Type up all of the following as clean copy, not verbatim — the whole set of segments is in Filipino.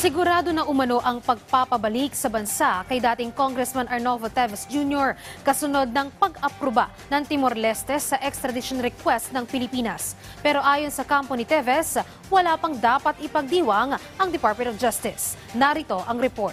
Sigurado na umano ang pagpapabalik sa bansa kay dating Congressman Arnolfo Teves Jr. kasunod ng pag-aproba ng Timor-Leste sa extradition request ng Pilipinas. Pero ayon sa kampo ni Teves, wala pang dapat ipagdiwang ang Department of Justice. Narito ang report.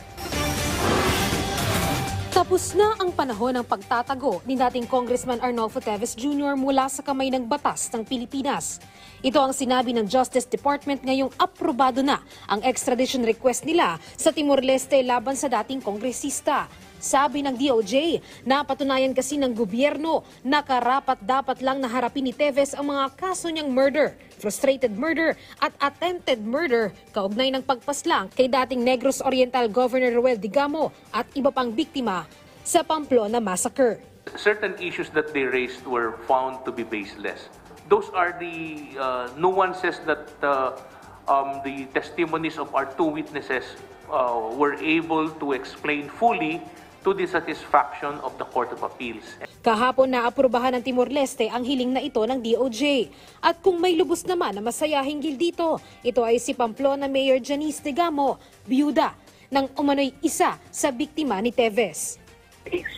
Tapos na ang panahon ng pagtatago ni dating Congressman Arnolfo Teves Jr. mula sa kamay ng batas ng Pilipinas. Ito ang sinabi ng Justice Department ngayong aprobado na ang extradition request nila sa Timor-Leste laban sa dating kongresista. Sabi ng DOJ, napatunayan kasi ng gobyerno na karapat-dapat lang naharapin ni Teves ang mga kaso niyang murder, frustrated murder at attempted murder kaugnay ng pagpaslang kay dating Negros Oriental Governor Roel Digamo at iba pang biktima sa Pamplona Massacre. Certain issues that they raised were found to be baseless. Those are the nuances that the testimonies of our two witnesses were able to explain fully to the satisfaction of the Court of Appeals. Kahapon na aprubahan ng Timor-Leste ang hiling na ito ng DOJ. At kung may lubos naman na masaya hinggil dito, ito ay si Pamplona Mayor Janice Digamo, biyuda ng umano'y isa sa biktima ni Teves. It's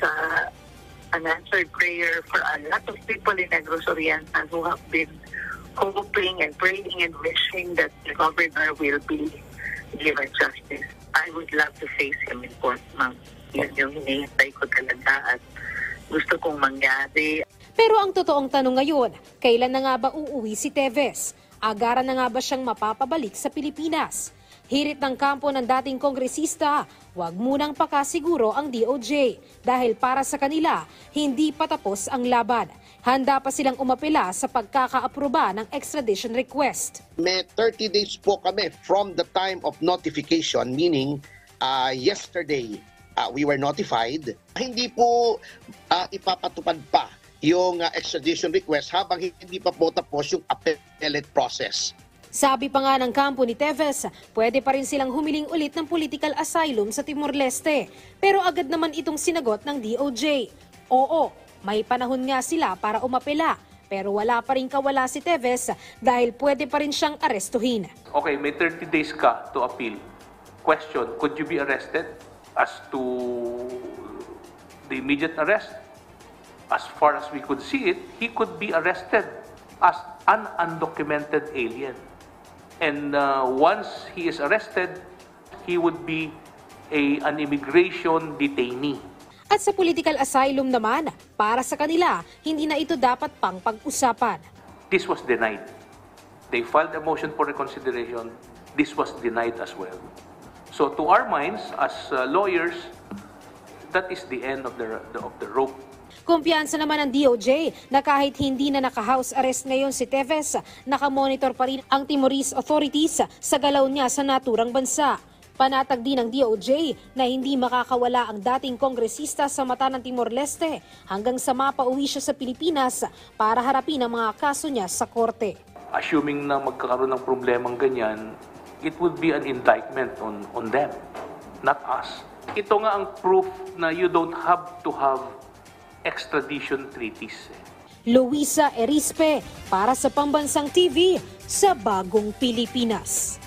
an answered prayer for a lot of people in Negros Oriental who have been hoping and praying and wishing that the governor will be given justice. I would love to face him in court, ma'am. Yun yung hinihintay ko talaga at gusto kong mangyari. Pero ang totoong tanong ngayon, kailan na nga ba uuwi si Teves? Agaran na nga ba siyang mapapabalik sa Pilipinas? Hirit ng kampo ng dating kongresista, huwag munang pakasiguro ang DOJ dahil para sa kanila, hindi pa tapos ang laban. Handa pa silang umapela sa pagkakaaproba ng extradition request. May 30 days po kami from the time of notification, meaning yesterday we were notified. Hindi po ipapatupad pa yung extradition request habang hindi pa po tapos yung appellate process. Sabi pa nga ng kampo ni Teves, pwede pa rin silang humiling ulit ng political asylum sa Timor-Leste. Pero agad naman itong sinagot ng DOJ. Oo, may panahon nga sila para umapela. Pero wala pa rin kawala si Teves dahil pwede pa rin siyang arestuhin. Okay, may 30 days ka to appeal. Question, could you be arrested? As to the immediate arrest, as far as we could see it, he could be arrested as an undocumented alien. And once he is arrested, he would be an immigration detainee. At sa political asylum naman, para sa kanila, hindi na ito dapat pang pag-usapan. This was denied. They filed a motion for reconsideration. This was denied as well. So to our minds, as lawyers, that is the end of the rope. Kumpiyansa naman ng DOJ na kahit hindi na naka-house arrest ngayon si Teves, nakamonitor pa rin ang Timorese authorities sa galaw niya sa naturang bansa. Panatag din ng DOJ na hindi makakawala ang dating kongresista sa mata ng Timor-Leste hanggang sa mapauwi siya sa Pilipinas para harapin ang mga kaso niya sa korte. Assuming na magkakaroon ng problemang ganyan, it would be an indictment on them, not us. Ito nga ang proof na you don't have to have extradition treaties. Luisa Erispe para sa Pambansang TV sa Bagong Pilipinas.